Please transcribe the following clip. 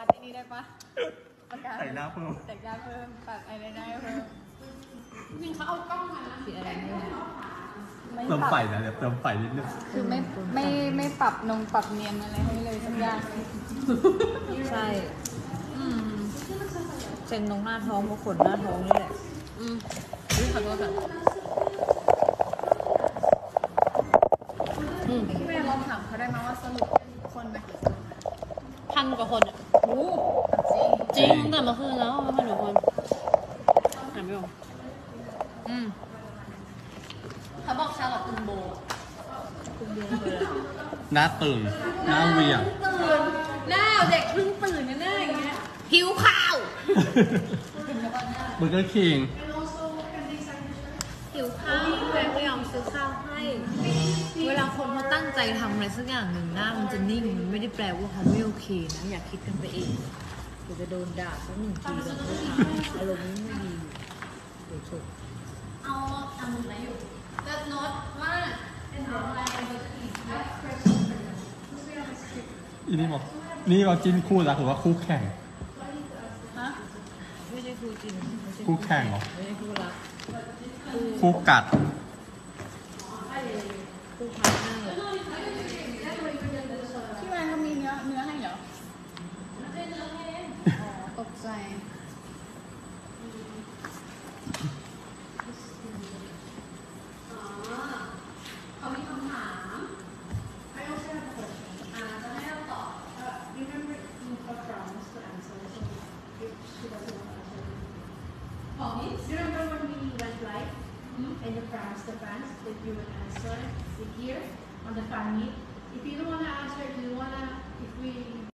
คัดอันนี้ได้ปะประกาศแต่งหน้าเพิ่มแต่งหน้าเพิ่มปัดอะไรได้เพิ่มจริงเขาเอากล้องมาคิดอะไรไม่ได้ไม่เติมปรับไฟนะเดี๋ยวเติมไฟนิดนึงคือไม่ปรับนงปรับเนียนอะไรให้เลยสักอย่างใช่เซ็นตรงหน้าท้องเพราะขนหน้าท้องนี่แหละขอโทษค่ะแม่ลองถามเขาได้ไหมว่าสรุปคนมากี่คนพันกว่าคนอ่ะโอ้จริงจริงตั้งแต่เมื่อคืนแล้วพันกว่าคนหาไม่ออกเขาบอกชาลอตตุนโบหน้าตึงหน้าเวียงตื่นหน้าเด็กเพิ่งตื่นหน้าอย่างเงี้ยหิวข้าวเบอร์เกอร์คิงหิวข้าวแม่ก็ยอมซื้อข้าวให้ เวลาคนเขาตั้งใจทำอะไรสักอย่างหนึ่งหน้ามันจะนิ่งมันไม่ได้แปลว่าเขาไม่โอเคนะอย่าคิดกันไปเองเดี๋ยวจะโดนด่าสักหนึ่งทีแล้วก็ทำอารมณ์ไม่ดีเดี๋ยวจบเอาทำอะไรอยู่แต่โน้ตว่าเป็นอะไรเป็นตัวอีกอีนี่บอกนี่เราจิ้นคู่รักหรือว่าคู่แข่งฮะไม่ใช่ครูจริงไม่ใช่คู่แข่งเหรอไม่ใช่ครูรักคู่กัดครูพาร์ทเนอร์ที่แม่เขามีเนื้อให้เหรออ๋อตกใจเขามีคำถาม I also have a question จะให้เราตอบ remember you have promised to answer so if she doesn't want to answer you remember when we went live and you promised the fans that you would answer it here on the fan meet if you don't want to answer if you want to if we